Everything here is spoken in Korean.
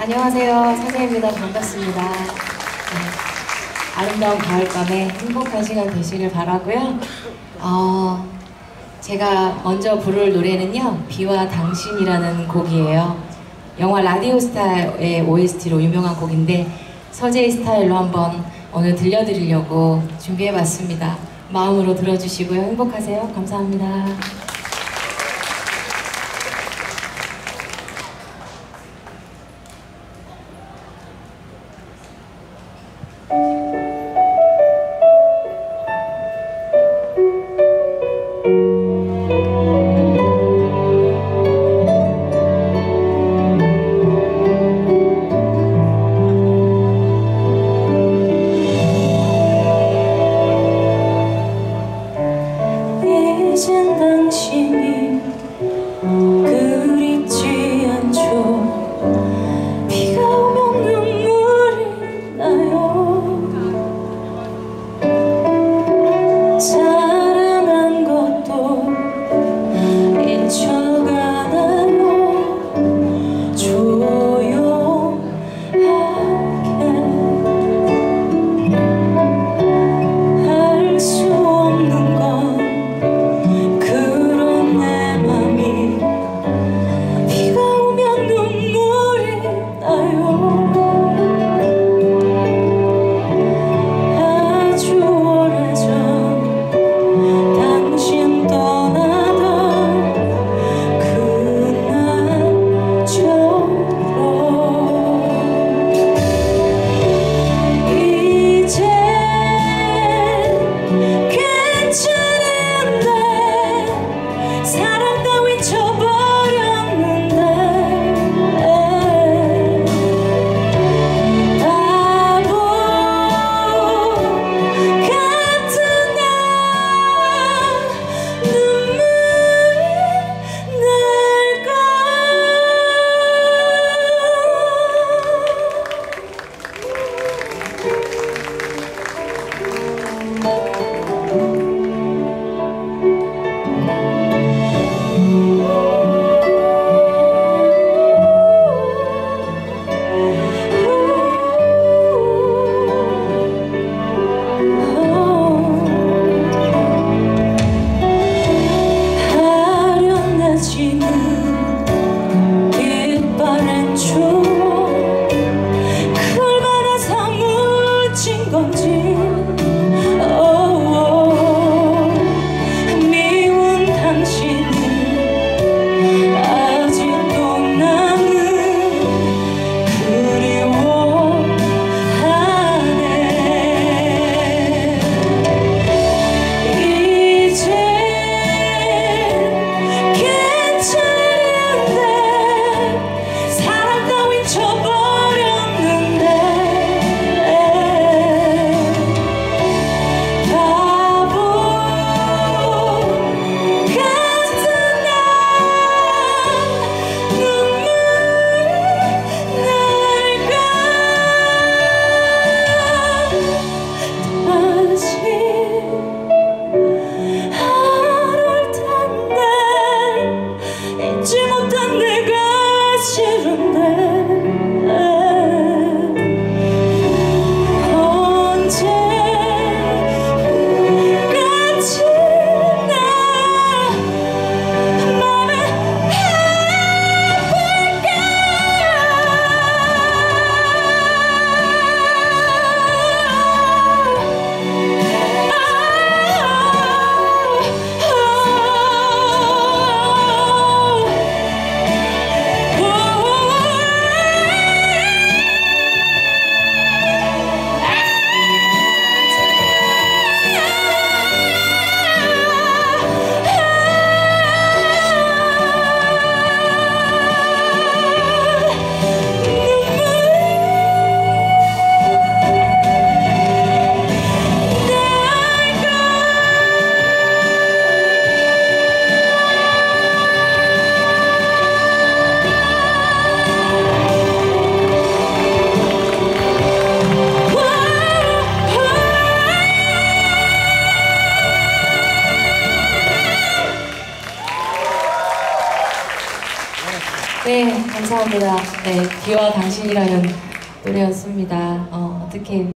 안녕하세요. 서재입니다. 반갑습니다. 네, 아름다운 가을밤에 행복한 시간 되시길 바라고요. 제가 먼저 부를 노래는요, 비와 당신이라는 곡이에요. 영화 라디오스타의 OST로 유명한 곡인데 서재의 스타일로 한번 오늘 들려드리려고 준비해봤습니다. 마음으로 들어주시고요. 행복하세요. 감사합니다. 이젠 당신이 그립지 않죠. 비가 오면 눈물이 나요. 사랑한 것도 잊혀가나요. 조용하게 할 수 없는 건 그런 내 맘이 비가 오면 눈물이 나요. 아주 오래전 당신 떠나던 그날처럼 이제 괜찮은데 사랑 따윈 쳐버렸는데 바보 같은 나 눈물이 날까. 아련해지는 빛바랜 추억 얼마나 사무친 건지. 미운 당신이 아직도 나는 그리워하네. 이제 괜찮은데 사랑 따윈 쳐버렸는데 네, 감사합니다. 네, 비와 당신이라는 노래였습니다. 어떻게